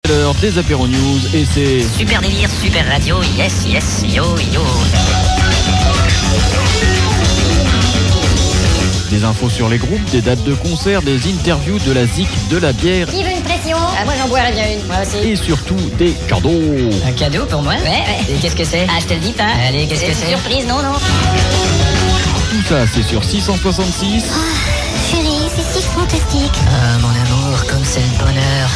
L'heure des apéros news et c'est super délire, super radio, yes, yes, yo, yo. des infos sur les groupes, des dates de concert, des interviews, de la zik, de la bière. Qui veut une pression? Moi j'en boirais bien une, moi aussi. Et surtout des cadeaux. Un cadeau pour moi? Ouais. Et qu'est-ce que c'est? Ah, je te le dis pas. Allez, qu'est-ce que c'est? Surprise, non. Tout ça, c'est sur 666. Chérie, c'est si fantastique. Ah, mon amour, comme c'est le bonheur.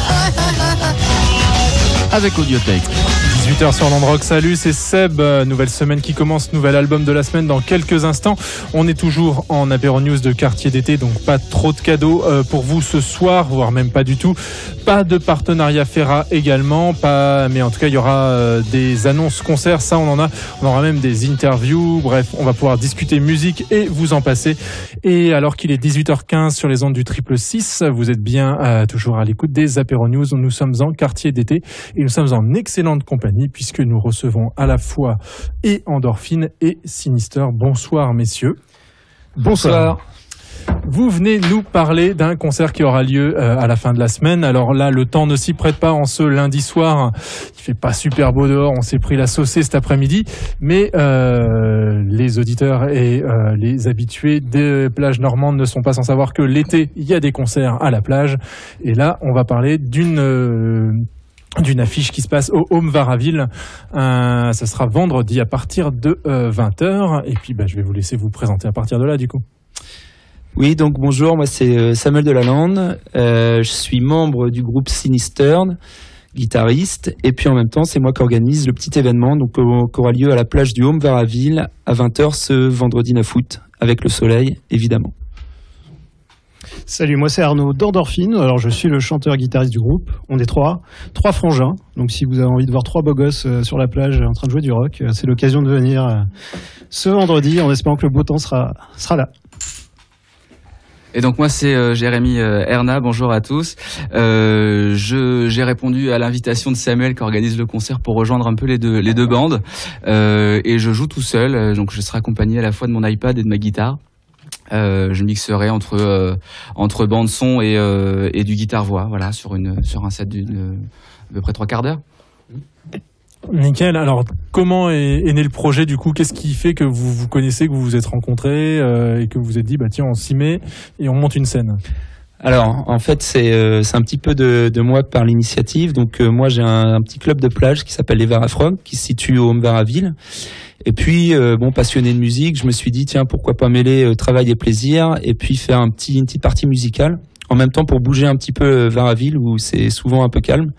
Avec Audiothèque. 18h sur Landrock, salut, c'est Seb. Nouvelle semaine qui commence, nouvel album de la semaine dans quelques instants. On est toujours en apéro news de quartier d'été, donc pas trop de cadeaux pour vous ce soir, voire même pas du tout. Pas de partenariat Ferra également, mais en tout cas il y aura des annonces concerts, ça on en a. On aura même des interviews, bref, on va pouvoir discuter musique et vous en passer. Et alors qu'il est 18h15 sur les ondes du 666, vous êtes bien toujours à l'écoute des apéro news. Nous sommes en quartier d'été et nous sommes en excellente compagnie puisque nous recevons à la fois et Endorphine et Sinister. Bonsoir messieurs. Bonsoir. Vous venez nous parler d'un concert qui aura lieu à la fin de la semaine. Alors là, le temps ne s'y prête pas en ce lundi soir. Il fait pas super beau dehors. On s'est pris la saucée cet après-midi. Mais les auditeurs et les habitués des plages normandes ne sont pas sans savoir que l'été, il y a des concerts à la plage. Et là, on va parler d'une affiche qui se passe au Home Varaville. Ça sera vendredi à partir de 20h. Et puis, je vais vous laisser vous présenter à partir de là, du coup. Oui, donc bonjour, moi c'est Samuel Delalande, je suis membre du groupe Sinistern, guitariste, et puis en même temps c'est moi qui organise le petit événement donc, qui aura lieu à la plage du Home Varaville à 20h ce vendredi 9 août, avec le soleil évidemment. Salut, moi c'est Arnaud d'Endorphine, alors je suis le chanteur-guitariste du groupe, on est trois frangins, donc si vous avez envie de voir trois beaux gosses sur la plage en train de jouer du rock, c'est l'occasion de venir ce vendredi en espérant que le beau temps sera là. Et donc moi c'est Jérémy Erna, bonjour à tous. J'ai répondu à l'invitation de Samuel qui organise le concert pour rejoindre un peu les deux bandes. Et je joue tout seul, donc je serai accompagné à la fois de mon iPad et de ma guitare. Je mixerai entre bande son et du guitare-voix, voilà, sur un set d'une à peu près 3 quarts d'heure. Nickel. Alors, comment est né le projet du coup? Qu'est-ce qui fait que vous vous connaissez, que vous vous êtes rencontrés et que vous vous êtes dit, tiens, on s'y met et on monte une scène? Alors, en fait, c'est un petit peu de moi par l'initiative. Donc, moi, j'ai un petit club de plage qui s'appelle les Varafrog, qui se situe au Home Varaville. Et puis, passionné de musique, je me suis dit, tiens, pourquoi pas mêler travail et plaisir et puis faire une petite partie musicale. En même temps, pour bouger un petit peu Varaville, où c'est souvent un peu calme.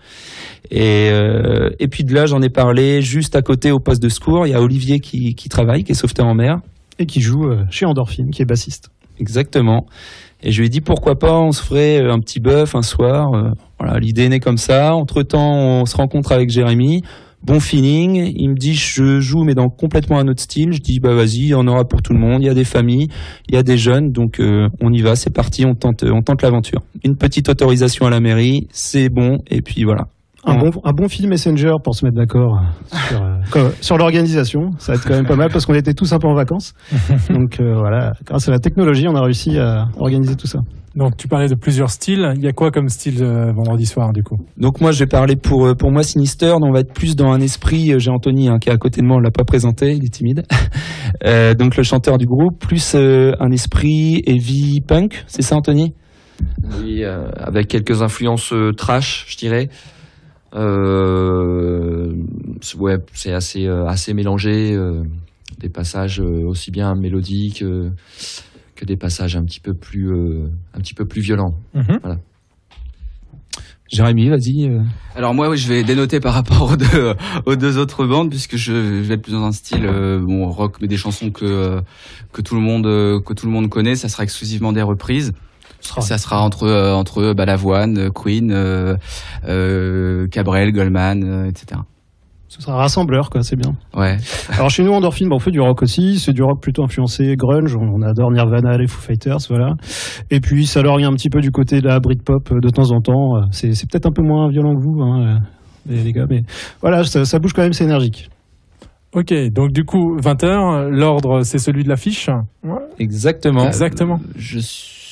Et puis de là, j'en ai parlé juste à côté au poste de secours. Il y a Olivier qui travaille, qui est sauveteur en mer. Et qui joue chez Endorphine, qui est bassiste. Exactement. Et je lui ai dit pourquoi pas, on se ferait un petit bœuf un soir. Voilà, l'idée est née comme ça. Entre-temps, on se rencontre avec Jérémy. Bon feeling. Il me dit je joue mais dans complètement un autre style. Je dis vas-y, il y en aura pour tout le monde. Il y a des familles, il y a des jeunes, donc on y va, c'est parti, on tente l'aventure. Une petite autorisation à la mairie, c'est bon, et puis voilà. Un bon fil Messenger pour se mettre d'accord sur l'organisation. Ça va être quand même pas mal parce qu'on était tous un peu en vacances. Donc voilà, grâce à la technologie, on a réussi à organiser tout ça. Donc tu parlais de plusieurs styles. Il y a quoi comme style vendredi soir du coup? Donc moi je vais parler pour moi Sinister. On va être plus dans un esprit. J'ai Anthony qui est à côté de moi, on l'a pas présenté, il est timide. Donc le chanteur du groupe, plus un esprit heavy punk, c'est ça Anthony? Oui, avec quelques influences trash, je dirais. Ouais, c'est assez mélangé, des passages aussi bien mélodiques que des passages un petit peu plus violents. Mm-hmm. Voilà. Jérémy, vas-y. Alors moi, oui, je vais dénoter par rapport aux deux autres bandes puisque je vais être plus dans un style rock, mais des chansons que tout le monde connaît. Ça sera exclusivement des reprises. Ça sera entre Balavoine, Queen, Cabrel, Goldman, etc. Ce sera rassembleur, quoi, c'est bien. Ouais. Alors chez nous, Endorphine, on fait du rock aussi. C'est du rock plutôt influencé grunge. On adore Nirvana, les Foo Fighters, voilà. Et puis ça lorgne un petit peu du côté de la Britpop de temps en temps. C'est peut-être un peu moins violent que vous, les gars, mais voilà, ça bouge quand même, c'est énergique. Ok, donc du coup, 20h, l'ordre c'est celui de l'affiche. Ouais. Exactement. Exactement. Je sais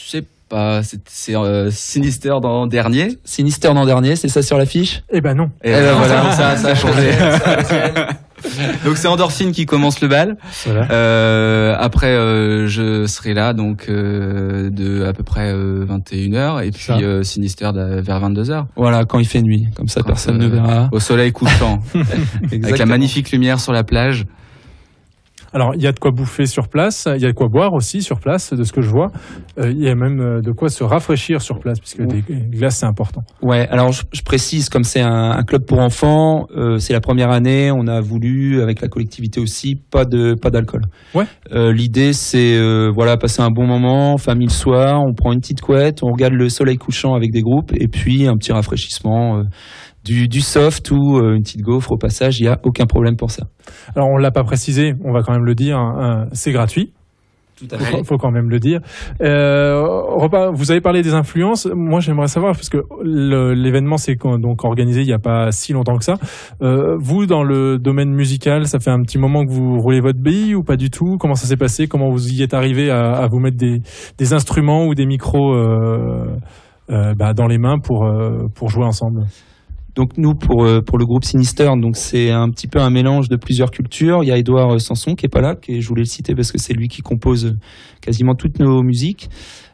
c'est Sinister dans dernier. Sinister dans dernier, c'est ça sur l'affiche? Eh ben non. Et voilà, ça a changé. Donc c'est Endorphine qui commence le bal. Voilà. Après je serai là donc de à peu près 21h et puis Sinister vers 22h. Voilà, quand il fait nuit, comme ça personne ne verra. Au soleil couchant, avec la magnifique lumière sur la plage. Alors, il y a de quoi bouffer sur place, il y a de quoi boire aussi sur place, de ce que je vois. Il y a même de quoi se rafraîchir sur place, puisque des glaces, c'est important. Ouais, alors je précise, comme c'est un club pour enfants, c'est la première année, on a voulu, avec la collectivité aussi, pas d'alcool. Ouais. L'idée, c'est passer un bon moment, famille le soir, on prend une petite couette, on regarde le soleil couchant avec des groupes, et puis un petit rafraîchissement. Du soft ou une petite gaufre au passage, il n'y a aucun problème pour ça. Alors on ne l'a pas précisé, on va quand même le dire, c'est gratuit. Tout à fait. Faut quand même le dire. Vous avez parlé des influences. Moi, j'aimerais savoir, parce que l'événement s'est donc organisé il n'y a pas si longtemps que ça. Vous, dans le domaine musical, ça fait un petit moment que vous roulez votre bille ou pas du tout? Comment ça s'est passé? Comment vous y êtes arrivé à vous mettre des instruments ou des micros dans les mains pour jouer ensemble? Donc nous, pour le groupe Sinister, donc c'est un petit peu un mélange de plusieurs cultures. Il y a Édouard Sanson qui est pas là, je voulais le citer parce que c'est lui qui compose quasiment toutes nos musiques.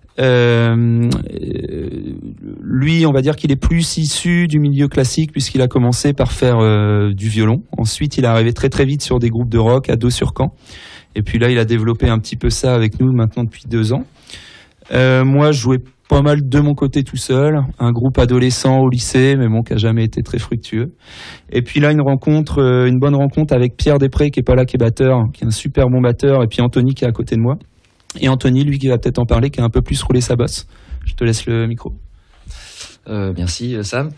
Lui, on va dire qu'il est plus issu du milieu classique puisqu'il a commencé par faire du violon. Ensuite, il est arrivé très très vite sur des groupes de rock à Dos-sur-Caen. Et puis là, il a développé un petit peu ça avec nous maintenant depuis 2 ans. Moi, je jouais pas mal de mon côté tout seul, un groupe adolescent au lycée, mais bon, qui a jamais été très fructueux. Et puis là, une bonne rencontre avec Pierre Després, qui est pas là, qui est batteur, qui est un super bon batteur, et puis Anthony qui est à côté de moi. Et Anthony, lui, qui va peut-être en parler, qui a un peu plus roulé sa bosse. Je te laisse le micro. Merci Sam.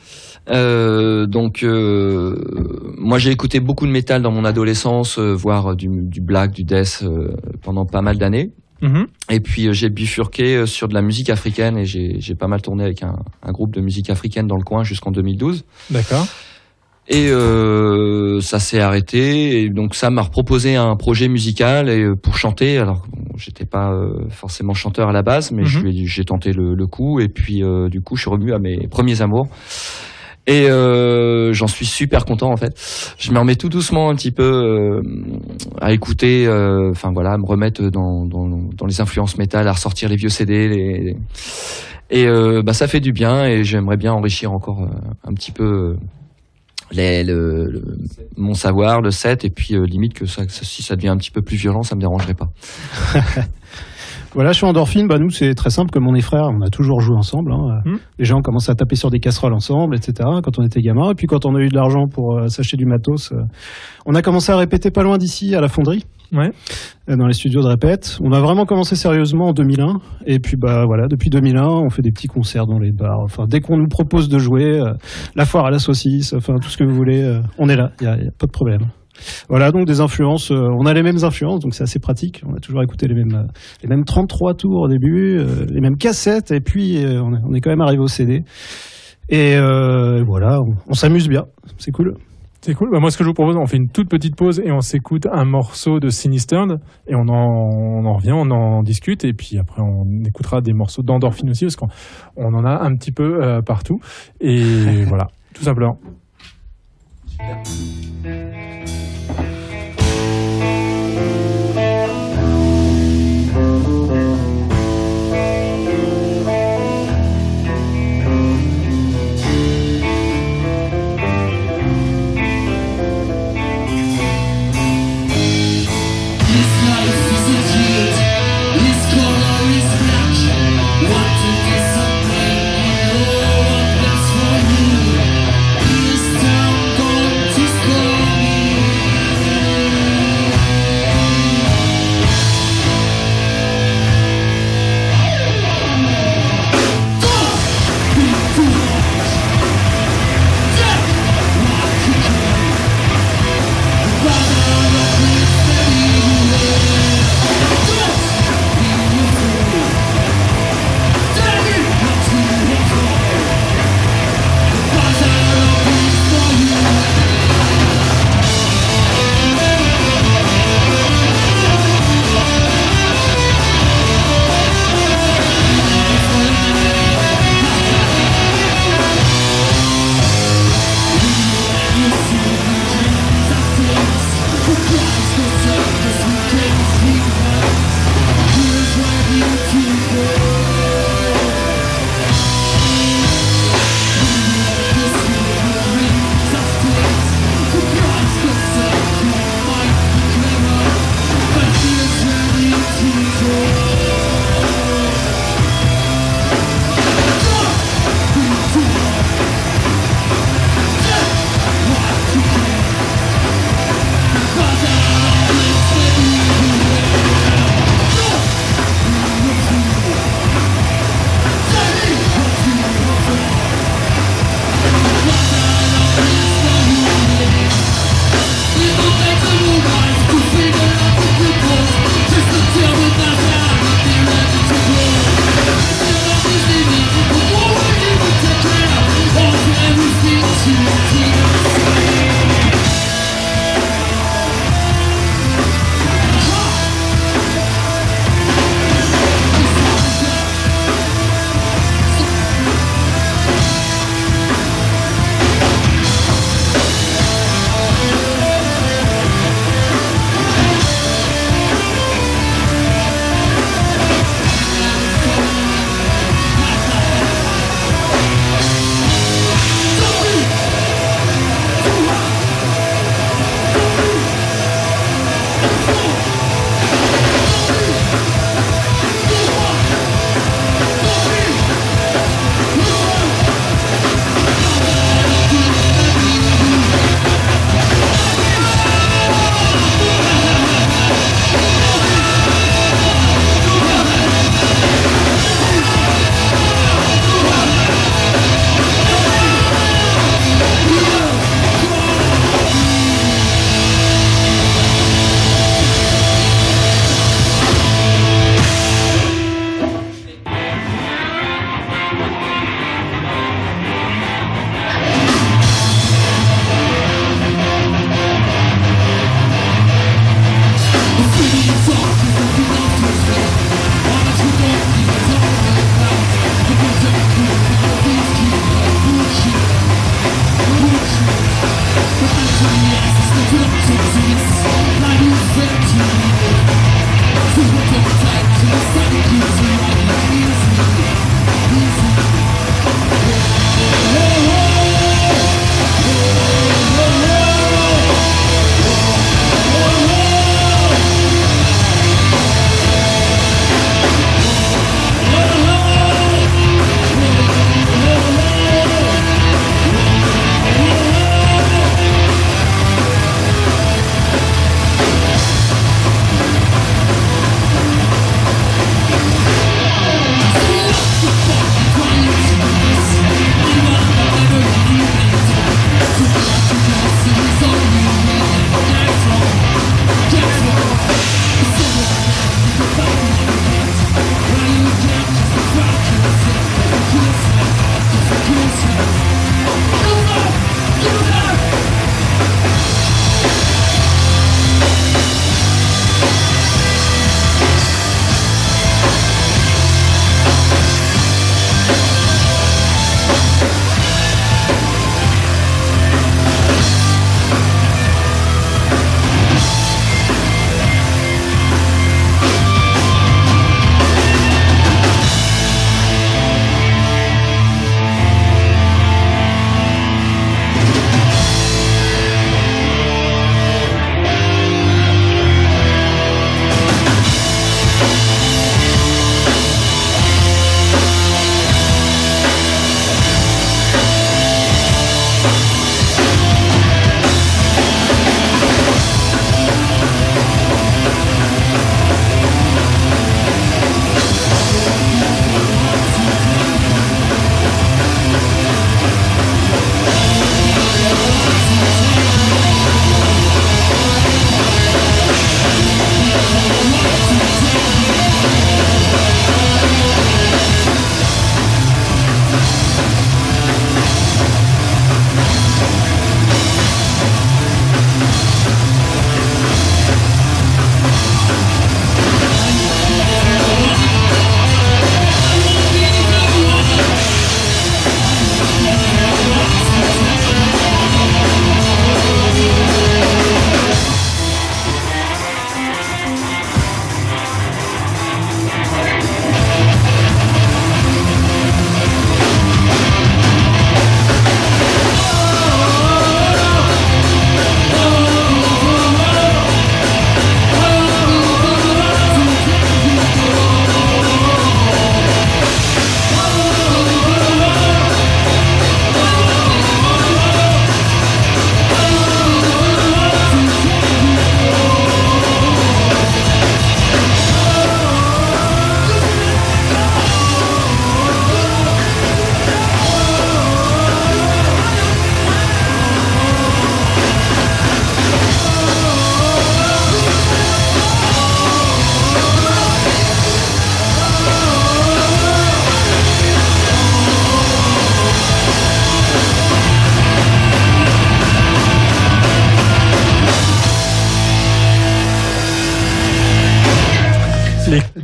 Moi j'ai écouté beaucoup de métal dans mon adolescence, voire du black, du death pendant pas mal d'années. Mmh. Et puis j'ai bifurqué sur de la musique africaine et j'ai pas mal tourné avec un groupe de musique africaine dans le coin jusqu'en 2012. D'accord. Et ça s'est arrêté et donc Sam m'a proposé un projet musical et pour chanter. Alors j'étais pas forcément chanteur à la base, mais j'ai tenté le coup et puis du coup je suis revenu à mes premiers amours. Et j'en suis super content en fait. Je me remets tout doucement un petit peu à écouter, à me remettre dans les influences métal, à ressortir les vieux CD. Ça fait du bien et j'aimerais bien enrichir encore un petit peu mon savoir, le set, et puis limite que si ça devient un petit peu plus violent, ça me dérangerait pas. Voilà, je suis Endorphine. Nous, c'est très simple. Comme on est frères, on a toujours joué ensemble. Les gens ont commencé à taper sur des casseroles ensemble, etc. quand on était gamins. Et puis quand on a eu de l'argent pour s'acheter du matos, on a commencé à répéter pas loin d'ici, à la Fonderie. Ouais. Dans les studios de répète. On a vraiment commencé sérieusement en 2001. Et puis depuis 2001, on fait des petits concerts dans les bars. Enfin, dès qu'on nous propose de jouer, la foire à la saucisse, tout ce que vous voulez, on est là. Il y a pas de problème. Voilà, donc des influences, on a les mêmes influences, donc c'est assez pratique. On a toujours écouté les mêmes 33 tours au début, les mêmes cassettes, et puis on est quand même arrivé au CD. Et voilà, on s'amuse bien, c'est cool. C'est cool. Moi, ce que je vous propose, on fait une toute petite pause et on s'écoute un morceau de Sinister et on en revient, on en discute et puis après on écoutera des morceaux d'Endorphine aussi parce qu'on en a un petit peu partout. Et voilà, tout simplement. Super. What to disappoint, oh, what that's for you.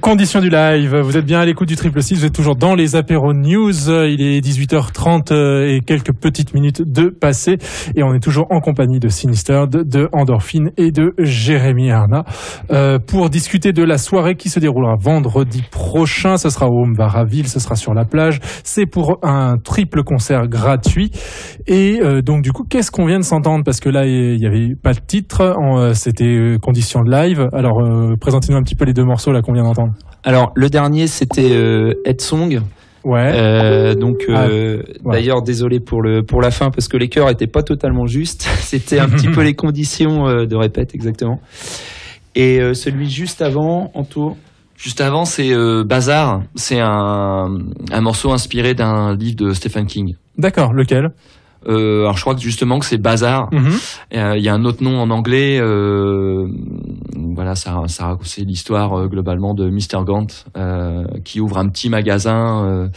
Conditions du live, vous êtes bien à l'écoute du 666, vous êtes toujours dans les apéros news, il est 18h30 et quelques petites minutes de passé et on est toujours en compagnie de Sinister, de Endorphine et de Jérémy Arnat pour discuter de la soirée qui se déroulera vendredi prochain. Ça sera au Home Varaville, ce sera sur la plage, c'est pour un triple concert gratuit et donc du coup qu'est-ce qu'on vient de s'entendre, parce que là il n'y avait pas de titre, c'était Conditions de live, alors présentez-nous un petit peu les deux morceaux là qu'on vient d'entendre. Alors le dernier c'était Head Song. Ouais. Ouais. D'ailleurs désolé pour la fin parce que les chœurs étaient pas totalement justes. C'était un petit peu les conditions de répète exactement. Et celui juste avant, Anto. Juste avant, c'est Bazar. C'est un morceau inspiré d'un livre de Stephen King. D'accord. Lequel? Alors je crois que justement que c'est Bazar. Il y a un autre nom en anglais. Voilà, ça c'est l'histoire globalement de Mr. Gant qui ouvre un petit magasin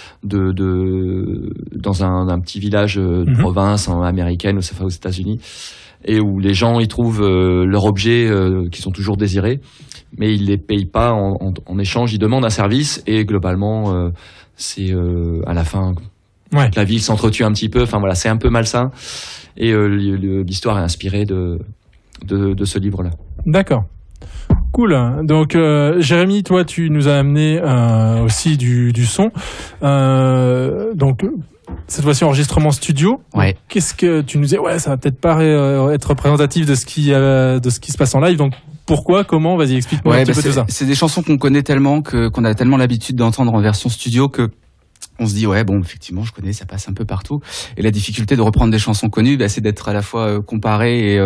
dans un petit village de province américaine, aux États-Unis, et où les gens y trouvent leurs objets qui sont toujours désirés, mais ils les payent pas en échange. Ils demandent un service et globalement c'est à la fin. Ouais. La ville s'entretue un petit peu. Enfin voilà, c'est un peu malsain. Et l'histoire est inspirée de ce livre-là. D'accord. Cool. Donc Jérémy, toi, tu nous as amené aussi du son. Donc cette fois-ci enregistrement studio. Ouais. Qu'est-ce que tu nous disais? Ouais, ça va peut-être pas être représentatif de ce qui se passe en live. Donc pourquoi, comment? Vas-y, explique-moi un petit peu tout ça. C'est des chansons qu'on connaît tellement qu'on a tellement l'habitude d'entendre en version studio que on se dit ouais bon effectivement je connais, ça passe un peu partout, et la difficulté de reprendre des chansons connues c'est d'être à la fois comparé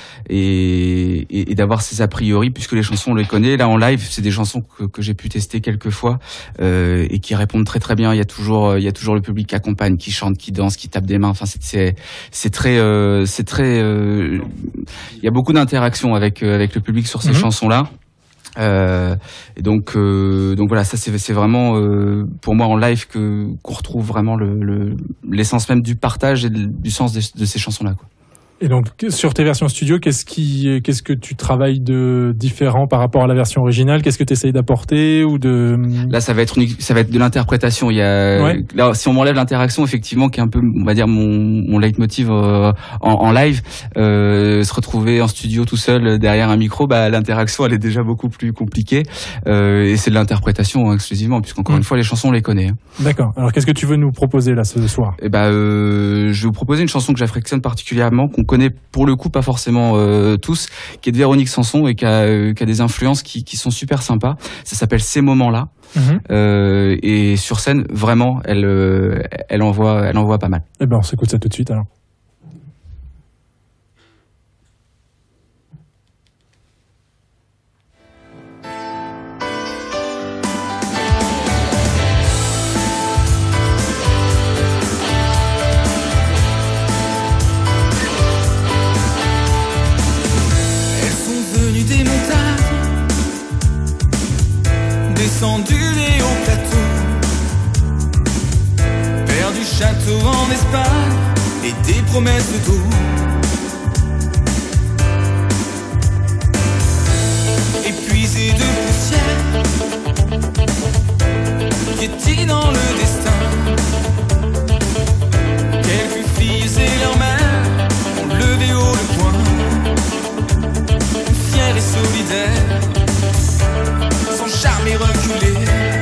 et d'avoir ses a priori puisque les chansons on les connaît. Là en live c'est des chansons que j'ai pu tester quelques fois et qui répondent très très bien. Il y a toujours le public qui accompagne, qui chante, qui danse, qui tape des mains. Enfin c'est très il y a beaucoup d'interactions avec le public sur ces chansons là. Et donc voilà, ça c'est vraiment pour moi en live qu'on retrouve vraiment l'essence même du partage et du sens de ces chansons là quoi. Et donc sur tes versions studio, qu'est-ce que tu travailles de différent par rapport à la version originale? Qu'est-ce que tu essayes d'apporter ou de... Là ça va être de l'interprétation. Il y a là si on m'enlève l'interaction effectivement qui est un peu on va dire mon leitmotiv en live, se retrouver en studio tout seul derrière un micro, l'interaction elle est déjà beaucoup plus compliquée et c'est de l'interprétation exclusivement puisqu'encore une fois les chansons on les connaît. D'accord. Alors qu'est-ce que tu veux nous proposer là ce soir? Je vais vous proposer une chanson que j'affectionne particulièrement, qu'on connaît pour le coup pas forcément tous, qui est de Véronique Sanson et qui a des influences qui sont super sympas. Ça s'appelle Ces moments-là. Et sur scène vraiment elle envoie pas mal. Eh ben on s'écoute ça tout de suite alors. Descendu des hauts plateaux, père du château en Espagne et des promesses d'eau. Épuisé de poussière, piétinant le destin, quelques filles et leurs mères ont levé haut le poing, fiers et solidaires. Charme et reculé.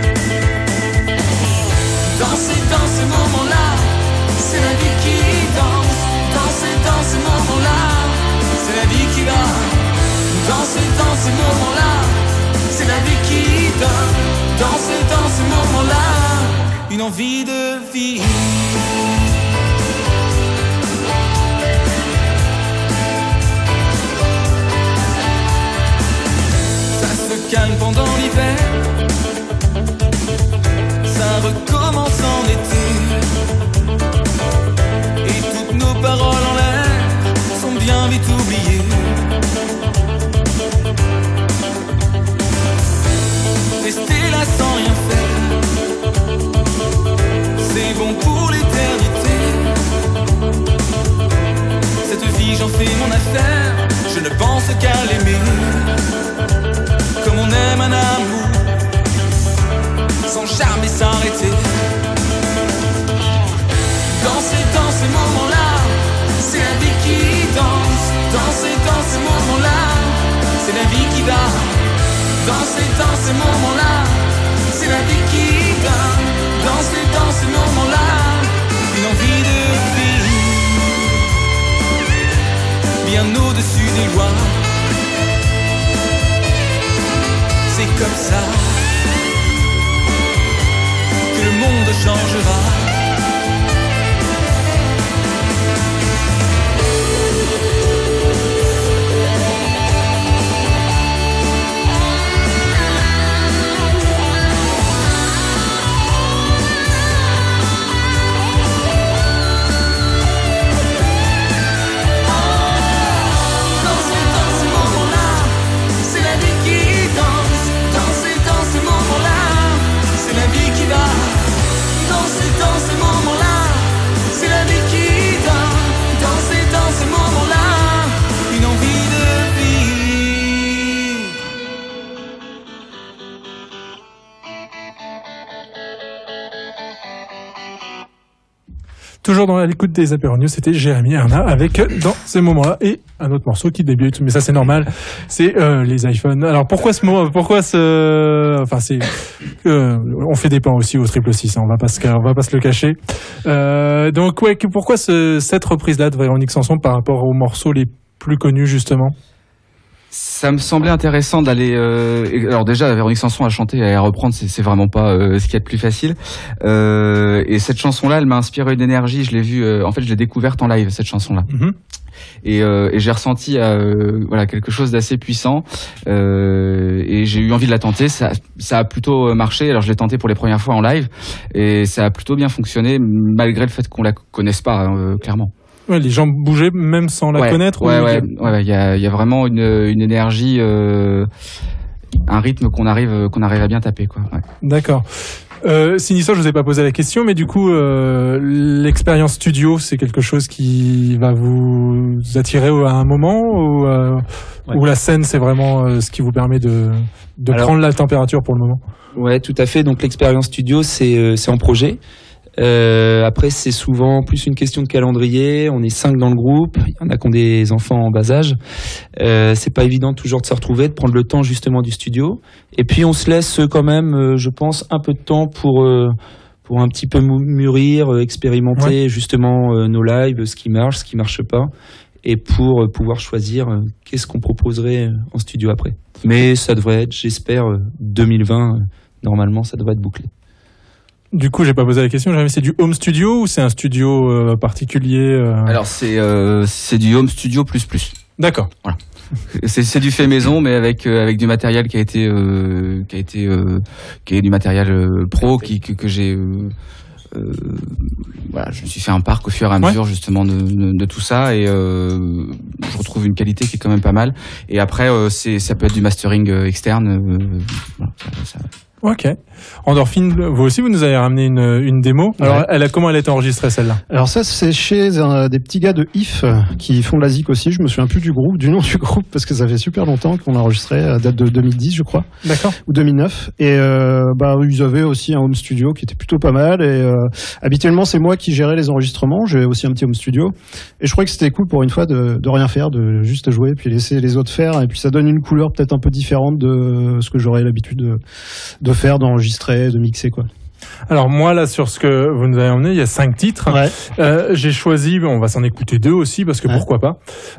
Danser dans ces moments-là, c'est la vie qui danse. Danser dans ces moments-là, c'est la vie qui va. Danser dans ces moments-là, c'est la vie qui donne. Danser dans ces moments-là, une envie de vivre. Calme pendant l'hiver, ça recommence en été, et toutes nos paroles en l'air sont bien vite oubliées. Rester là sans rien faire, c'est bon pour l'éternité. Cette vie j'en fais mon affaire, je ne pense qu'à l'aimer. Comme on aime un amour bien au-dessus des lois. C'est comme ça que le monde changera. Toujours dans l'écoute des Apéro News, c'était Jérémy Erna avec dans ces moments-là et un autre morceau qui débute, mais ça c'est normal, c'est les iPhones. Alors pourquoi enfin c'est on fait des pains aussi au 666, hein, on va pas se le cacher. Donc ouais, pourquoi cette reprise-là de Véronique Sanson par rapport aux morceaux les plus connus justement? Ça me semblait intéressant d'aller. Alors déjà, Véronique Sanson à chanter et à reprendre, c'est vraiment pas ce qu'il y a de plus facile. Et cette chanson-là, elle m'a inspiré une énergie. Je l'ai vue. En fait, je l'ai découverte en live cette chanson-là. Mm-hmm. Et j'ai ressenti voilà quelque chose d'assez puissant. Et j'ai eu envie de la tenter. Ça a plutôt marché. Alors je l'ai tenté pour les premières fois en live et ça a plutôt bien fonctionné malgré le fait qu'on la connaisse pas clairement. Ouais, les gens bougeaient même sans la connaître. Il y a vraiment une énergie, un rythme qu'on arrive à bien taper, quoi. Ouais. D'accord. Sinistra, je vous ai pas posé la question, mais du coup, l'expérience studio, c'est quelque chose qui va vous attirer à un moment ou la scène, c'est vraiment ce qui vous permet de prendre la température pour le moment? Ouais, tout à fait. Donc l'expérience studio, c'est en projet. Après, c'est souvent plus une question de calendrier. On est 5 dans le groupe. Il y en a qui ont des enfants en bas âge. C'est pas évident toujours de se retrouver, de prendre le temps justement du studio. Et puis, on se laisse quand même, je pense, un peu de temps pour un petit peu mûrir, expérimenter justement nos lives, ce qui marche pas, et pour pouvoir choisir qu'est-ce qu'on proposerait en studio après. Mais ça devrait être, j'espère, 2020. Normalement, ça devrait être bouclé. Du coup, j'ai pas posé la question. C'est du home studio ou c'est un studio particulier Alors c'est du home studio plus. D'accord. Voilà. C'est du fait maison, mais avec du matériel qui est du matériel pro que j'ai. Voilà, je me suis fait un parc au fur et à mesure justement de tout ça et je retrouve une qualité qui est quand même pas mal. Et après, ça peut être du mastering externe. Voilà, ça. Ok. Endorphine, vous aussi, vous nous avez ramené une démo. Alors, comment elle a été enregistrée, celle-là? Alors ça, c'est chez des petits gars de IF qui font de la zik aussi. Je me souviens plus du nom du groupe, parce que ça fait super longtemps qu'on a enregistré, à date de 2010, je crois. D'accord. Ou 2009. Et ils avaient aussi un home studio qui était plutôt pas mal. Et habituellement, c'est moi qui gérais les enregistrements. J'ai aussi un petit home studio. Et je crois que c'était cool pour une fois de rien faire, de juste jouer, puis laisser les autres faire. Et puis ça donne une couleur peut-être un peu différente de ce que j'aurais l'habitude de faire, d'enregistrer, de mixer, quoi. Alors moi là sur ce que vous nous avez emmené, il y a 5 titres. J'ai choisi, on va s'en écouter 2 aussi parce que pourquoi pas.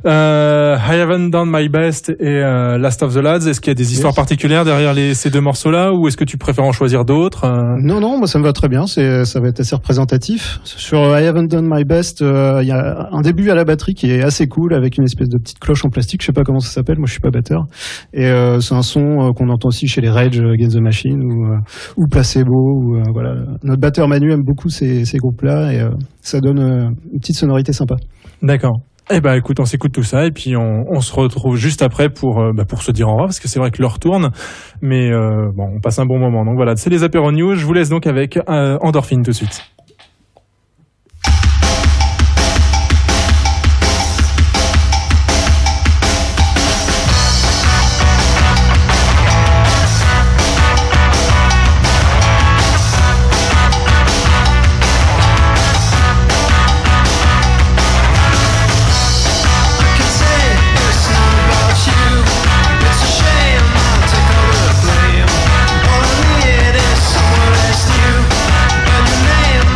I Haven't Done My Best et Last of the Lads. Est-ce qu'il y a des histoires particulières derrière ces 2 morceaux-là ou est-ce que tu préfères en choisir d'autres? Non, moi ça me va très bien. Ça va être assez représentatif. Sur I Haven't Done My Best, il y a un début à la batterie qui est assez cool avec une espèce de petite cloche en plastique. Je sais pas comment ça s'appelle. Moi je suis pas batteur. Et c'est un son qu'on entend aussi chez les Rage Against the Machine ou Placebo ou voilà. Notre batteur Manu aime beaucoup ces groupes-là et ça donne une petite sonorité sympa. D'accord. Eh ben écoute, on s'écoute tout ça et puis on se retrouve juste après pour se dire au revoir parce que c'est vrai que l'heure tourne, mais on passe un bon moment. Donc voilà, c'est les Apéro News. Je vous laisse donc avec Endorphine tout de suite. All I need is someone as you, and your name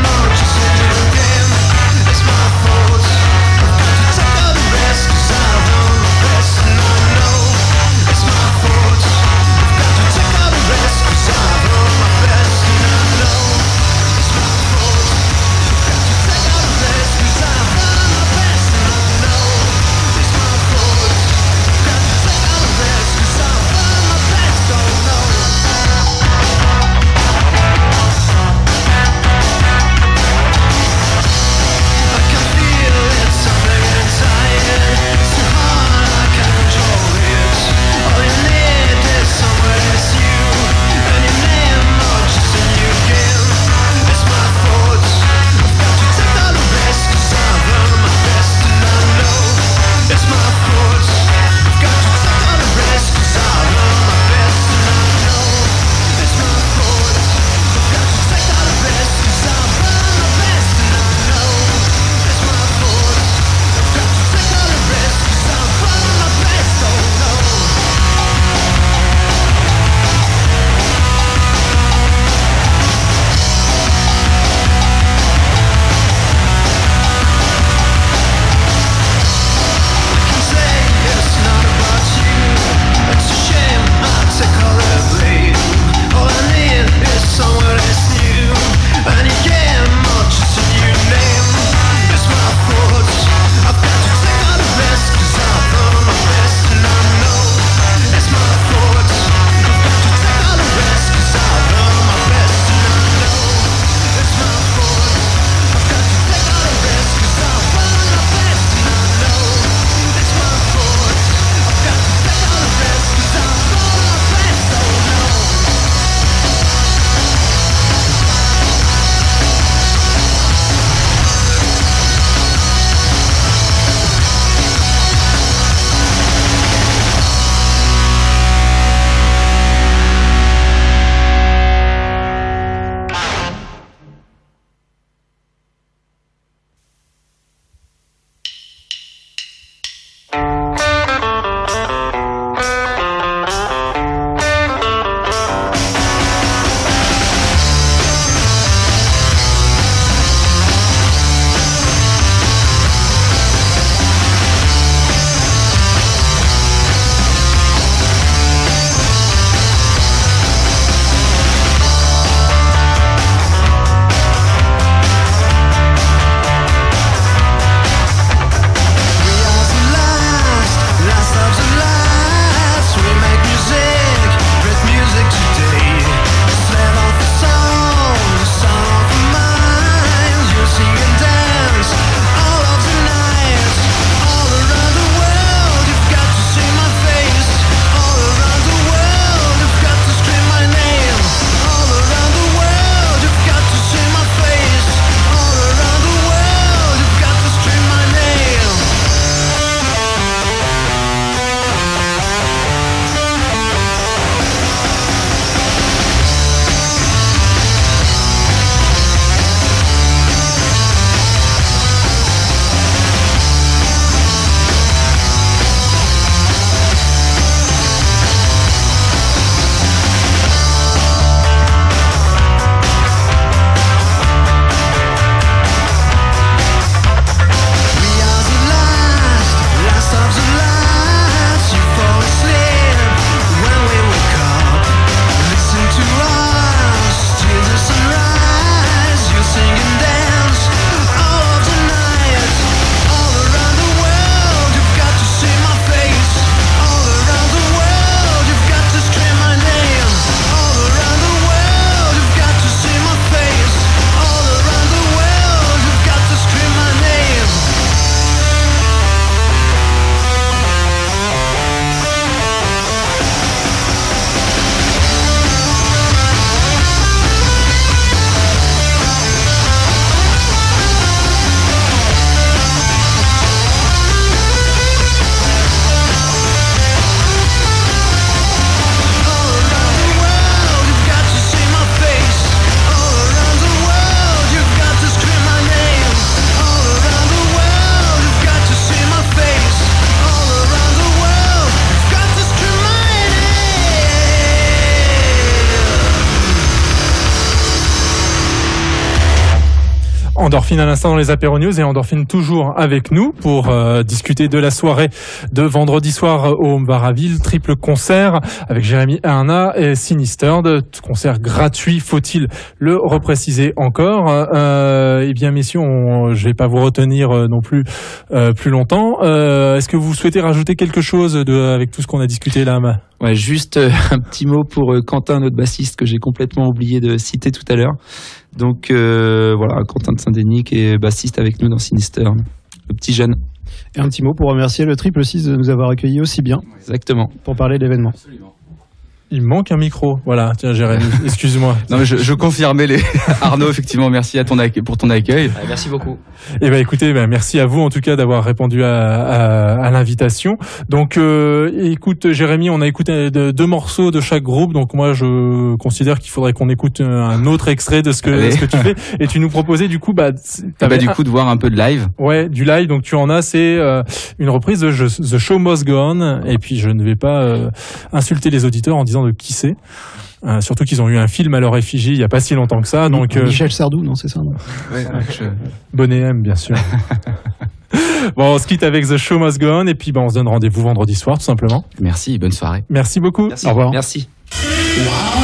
Endorphine à l'instant dans les Apéro News et Endorphine toujours avec nous pour discuter de la soirée de vendredi soir au Home Bar à Ville, triple concert avec Jérémy Erna et Sinistered, concert gratuit, faut-il le repréciser encore. Eh bien messieurs, je vais pas vous retenir non plus plus longtemps. Est-ce que vous souhaitez rajouter quelque chose avec tout ce qu'on a discuté là? Ouais, juste un petit mot pour Quentin, notre bassiste, que j'ai complètement oublié de citer tout à l'heure. Donc voilà, Quentin de Saint-Denis qui est bassiste avec nous dans Sinister, le petit jeune. Et un petit mot pour remercier le 666 de nous avoir accueillis aussi bien. Exactement. Pour parler de l'événement. Absolument. Il manque un micro. Voilà, tiens Jérémy, excuse-moi. Non mais je confirmais Arnaud, effectivement, merci pour ton accueil. Merci beaucoup. Eh ben écoutez, merci à vous en tout cas d'avoir répondu à l'invitation. Donc écoute Jérémy, on a écouté 2 morceaux de chaque groupe, donc moi je considère qu'il faudrait qu'on écoute un autre extrait de ce que tu fais. Et tu nous proposais du coup du coup de voir un peu de live. Ouais, du live. Donc tu en as, c'est une reprise de The Show Must Go On. Et puis je ne vais pas insulter les auditeurs en disant de qui c'est. Surtout qu'ils ont eu un film à leur effigie il n'y a pas si longtemps que ça. Donc, Michel Sardou, non, c'est ça, non? Bonnet M, bien sûr. Bon, on se quitte avec The Show Must Go On et puis on se donne rendez-vous vendredi soir, tout simplement. Merci, bonne soirée. Merci beaucoup. Merci. Au revoir. Merci. Wow.